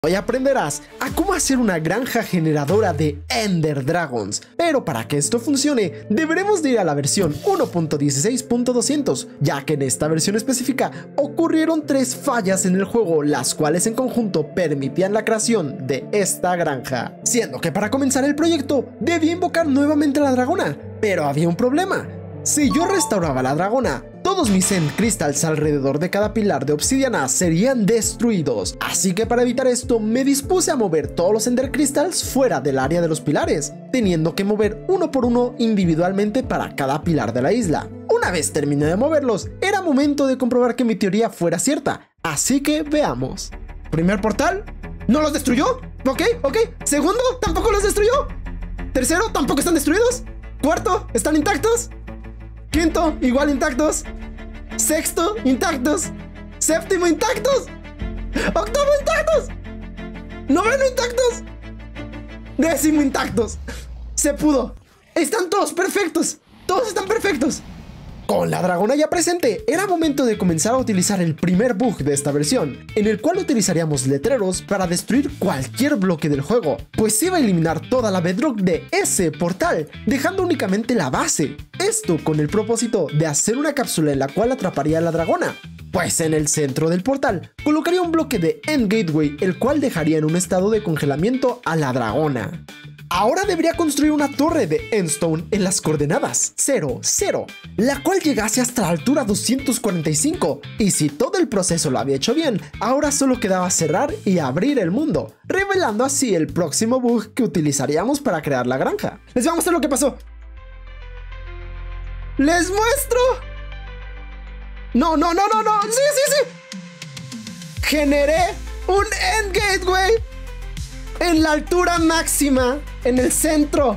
Hoy aprenderás a cómo hacer una granja generadora de Ender Dragons, pero para que esto funcione deberemos de ir a la versión 1.16.200, ya que en esta versión específica ocurrieron 3 fallas en el juego, las cuales en conjunto permitían la creación de esta granja, siendo que para comenzar el proyecto debía invocar nuevamente a la dragona, pero había un problema. Si yo restauraba la dragona, todos mis End Crystals alrededor de cada pilar de obsidiana serían destruidos, así que para evitar esto me dispuse a mover todos los Ender Crystals fuera del área de los pilares, teniendo que mover uno por uno individualmente para cada pilar de la isla. Una vez terminé de moverlos, era momento de comprobar que mi teoría fuera cierta, así que veamos. Primer portal, ¿no los destruyó? Ok. Segundo, tampoco los destruyó. Tercero, tampoco están destruidos. Cuarto, están intactos. Quinto, igual intactos. Sexto, intactos. Séptimo, intactos. Octavo, intactos. Noveno, intactos. Décimo, intactos. Se pudo. Están todos perfectos. Todos están perfectos. Con la dragona ya presente, era momento de comenzar a utilizar el primer bug de esta versión, en el cual utilizaríamos letreros para destruir cualquier bloque del juego, pues iba a eliminar toda la bedrock de ese portal, dejando únicamente la base. Esto con el propósito de hacer una cápsula en la cual atraparía a la dragona, pues en el centro del portal colocaría un bloque de End Gateway, el cual dejaría en un estado de congelamiento a la dragona. Ahora debería construir una torre de Endstone en las coordenadas 0, 0, la cual llegase hasta la altura 245, y si todo el proceso lo había hecho bien, ahora solo quedaba cerrar y abrir el mundo, revelando así el próximo bug que utilizaríamos para crear la granja. Les voy a mostrar lo que pasó. ¡Les muestro! No, sí. Generé un End Gateway en la altura máxima, en el centro.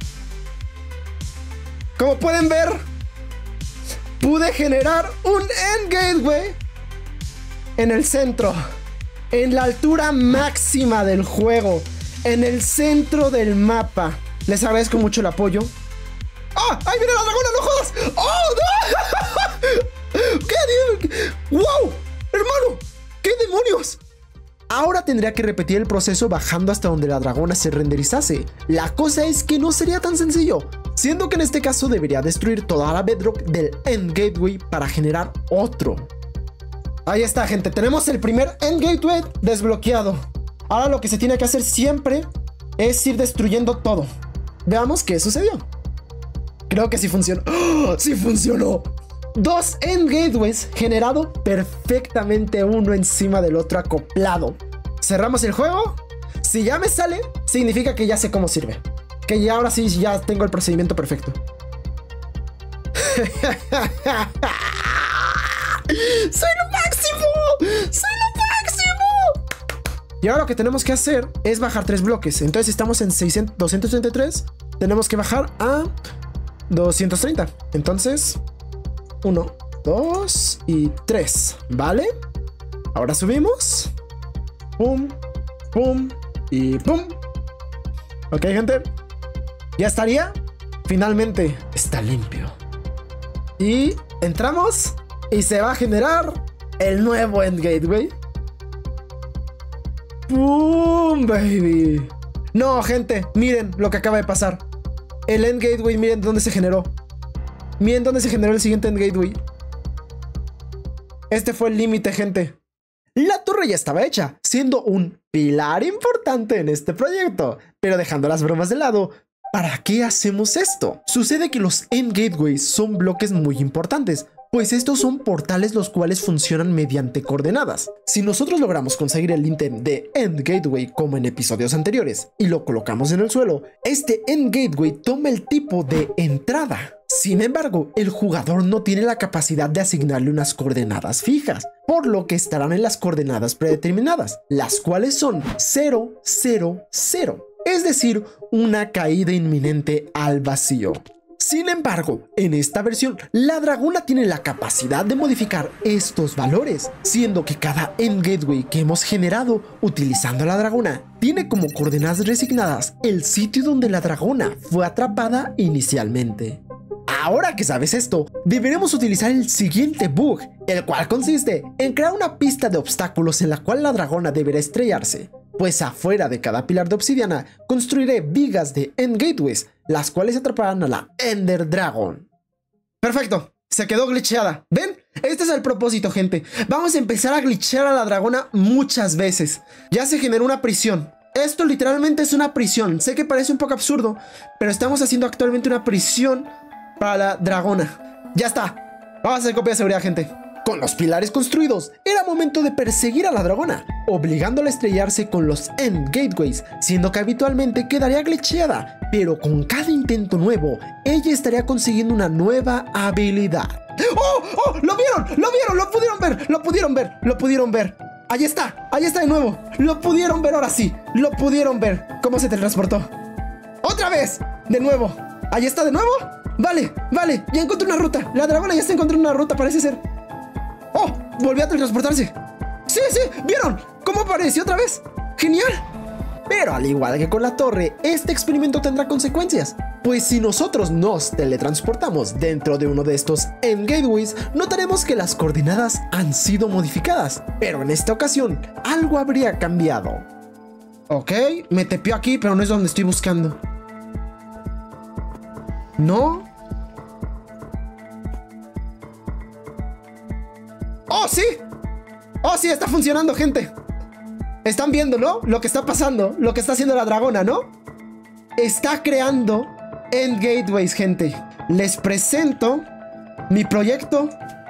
Como pueden ver, pude generar un End Gateway en el centro, en la altura máxima del juego, en el centro del mapa. Les agradezco mucho el apoyo. ¡Ah! ¡Ahí viene la dragona! ¡No jodas! ¡Oh, no! ¿Qué? ¡Wow! ¡Hermano! ¿Qué demonios? Ahora tendría que repetir el proceso bajando hasta donde la dragona se renderizase. La cosa es que no sería tan sencillo, siendo que en este caso debería destruir toda la bedrock del End Gateway para generar otro. Ahí está, gente, tenemos el primer End Gateway desbloqueado. Ahora lo que se tiene que hacer siempre es ir destruyendo todo. Veamos qué sucedió. Creo que sí funcionó. ¡Oh! ¡Sí funcionó! 2 End Gateways generado perfectamente uno encima del otro acoplado. Cerramos el juego. Si ya me sale, significa que ya sé cómo sirve. Que ya ahora sí ya tengo el procedimiento perfecto. ¡Soy lo máximo! ¡Soy lo máximo! Y ahora lo que tenemos que hacer es bajar 3 bloques. Entonces estamos en 233. Tenemos que bajar a 230. Entonces 1, 2 y 3, ¿vale? Ahora subimos. Pum, pum y pum. Ok, gente. Ya estaría. Finalmente está limpio. Y entramos y se va a generar el nuevo End Gateway. ¡Pum, baby! No, gente, miren lo que acaba de pasar. El End Gateway, miren dónde se generó. Miren dónde se generó el siguiente End Gateway. Este fue el límite, gente. La torre ya estaba hecha, siendo un pilar importante en este proyecto. Pero dejando las bromas de lado, ¿para qué hacemos esto? Sucede que los End Gateways son bloques muy importantes, pues estos son portales los cuales funcionan mediante coordenadas. Si nosotros logramos conseguir el ítem de End Gateway como en episodios anteriores y lo colocamos en el suelo, este End Gateway toma el tipo de entrada. Sin embargo, el jugador no tiene la capacidad de asignarle unas coordenadas fijas, por lo que estarán en las coordenadas predeterminadas, las cuales son 0, 0, 0, es decir, una caída inminente al vacío. Sin embargo, en esta versión, la dragona tiene la capacidad de modificar estos valores, siendo que cada End Gateway que hemos generado utilizando a la dragona tiene como coordenadas resignadas el sitio donde la dragona fue atrapada inicialmente. Ahora que sabes esto, deberemos utilizar el siguiente bug, el cual consiste en crear una pista de obstáculos en la cual la dragona deberá estrellarse. Pues afuera de cada pilar de obsidiana construiré vigas de End Gateways, las cuales atraparán a la Ender Dragon. Perfecto, se quedó glitcheada. ¿Ven? Este es el propósito, gente. Vamos a empezar a glitchear a la dragona muchas veces. Ya se generó una prisión. Esto literalmente es una prisión. Sé que parece un poco absurdo, pero estamos haciendo actualmente una prisión para la dragona. Ya está. Vamos a hacer copia de seguridad, gente. Con los pilares construidos, era momento de perseguir a la dragona, obligándola a estrellarse con los End Gateways, siendo que habitualmente quedaría glitcheada, pero con cada intento nuevo, ella estaría consiguiendo una nueva habilidad. ¡Oh! ¡Oh! ¡Lo vieron! ¡Lo vieron! ¡Lo pudieron ver! ¡Lo pudieron ver! ¡Lo pudieron ver! ¡Ahí está! ¡Ahí está de nuevo! ¡Lo pudieron ver ahora sí! ¡Lo pudieron ver! ¿Cómo se teletransportó? ¡Otra vez! ¡De nuevo! ¿Ahí está de nuevo? Vale, vale, ya encontré una ruta. La dragona ya está encontrando una ruta, parece ser. ¡Oh! Volvió a teletransportarse. ¡Sí, sí! ¿Vieron? ¿Cómo apareció otra vez? ¡Genial! Pero al igual que con la torre, este experimento tendrá consecuencias. Pues si nosotros nos teletransportamos dentro de uno de estos End Gateways, notaremos que las coordenadas han sido modificadas. Pero en esta ocasión, algo habría cambiado. Ok, me tepió aquí, pero no es donde estoy buscando. ¿No? ¡Oh, sí! ¡Oh, sí! Está funcionando, gente. Están viendo, ¿no? Lo que está pasando, lo que está haciendo la dragona, ¿no? Está creando End Gateways, gente. Les presento mi proyecto,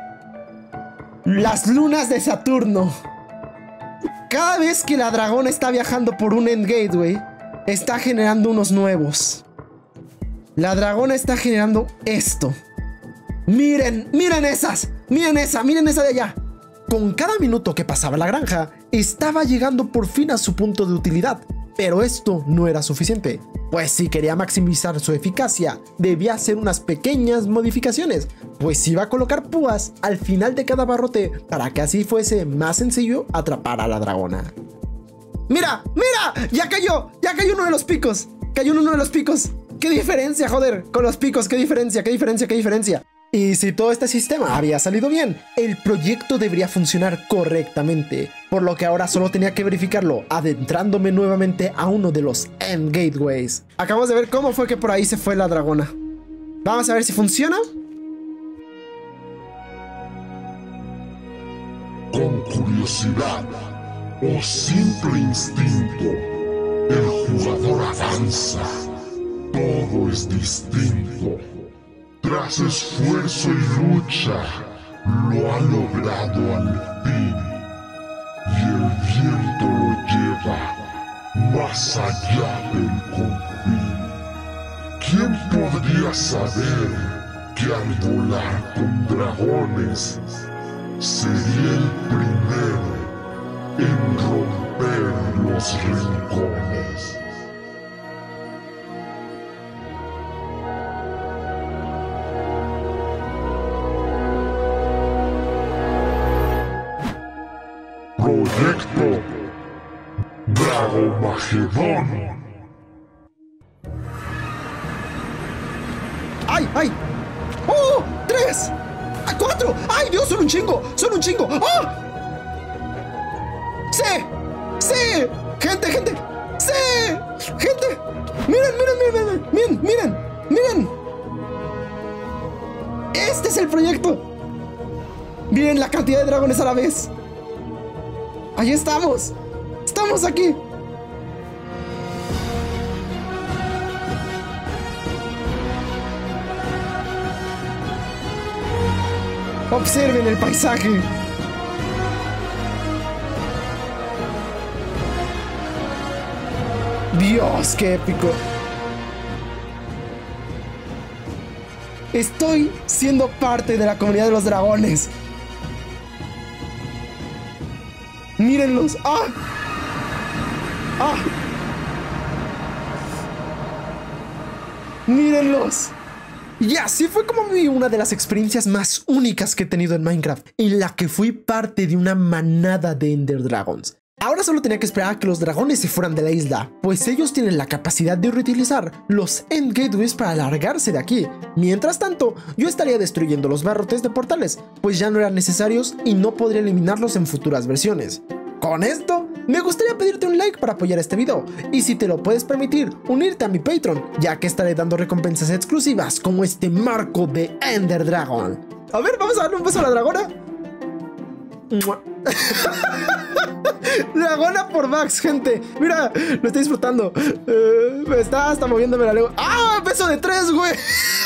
las lunas de Saturno. Cada vez que la dragona está viajando por un End Gateway, está generando unos nuevos. La dragona está generando esto. Miren, miren esas. Miren esa de allá. Con cada minuto que pasaba la granja, estaba llegando por fin a su punto de utilidad. Pero esto no era suficiente. Pues si quería maximizar su eficacia, debía hacer unas pequeñas modificaciones. Pues iba a colocar púas al final de cada barrote para que así fuese más sencillo atrapar a la dragona. ¡Mira! ¡Mira! ¡Ya cayó! ¡Ya cayó uno de los picos! ¡Cayó uno de los picos! ¡Qué diferencia, joder! Con los picos, ¡qué diferencia! ¡Qué diferencia! ¡Qué diferencia! Y si todo este sistema había salido bien, el proyecto debería funcionar correctamente, por lo que ahora solo tenía que verificarlo adentrándome nuevamente a uno de los End Gateways. Acabamos de ver cómo fue que por ahí se fue la dragona. Vamos a ver si funciona. Con curiosidad o simple instinto, el jugador avanza. Todo es distinto. Tras esfuerzo y lucha, lo ha logrado al fin. Y el viento lo lleva más allá del confín. ¿Quién podría saber que al volar con dragones sería el primero en romper los rincones? Proyecto Dragomagedón. ¡Ay, ay! ¡Oh! ¡3! ¡Ah, 4! ¡Ay, Dios! ¡Son un chingo! ¡Son un chingo! ¡Oh! ¡Sí! ¡Sí! ¡Gente, gente! ¡Sí! ¡Gente! ¡Miren, miren, miren, miren! ¡Miren! ¡Miren! ¡Este es el proyecto! ¡Miren la cantidad de dragones a la vez! ¡Ahí estamos! ¡Estamos aquí! Observen el paisaje. Dios, qué épico. Estoy siendo parte de la comunidad de los dragones. Mírenlos. ¡Ah! ¡Ah! Mírenlos. Y así fue como viví una de las experiencias más únicas que he tenido en Minecraft, en la que fui parte de una manada de Ender Dragons. Ahora solo tenía que esperar a que los dragones se fueran de la isla, pues ellos tienen la capacidad de reutilizar los End Gateways para largarse de aquí. Mientras tanto, yo estaría destruyendo los barrotes de portales, pues ya no eran necesarios y no podría eliminarlos en futuras versiones. Con esto, me gustaría pedirte un like para apoyar este video, y si te lo puedes permitir, unirte a mi Patreon, ya que estaré dando recompensas exclusivas como este marco de Ender Dragon. A ver, vamos a darle un beso a la dragona. Dragona por Max, gente. Mira, lo estoy disfrutando. Me está hasta moviéndome la lengua. ¡Ah! Beso de 3, güey.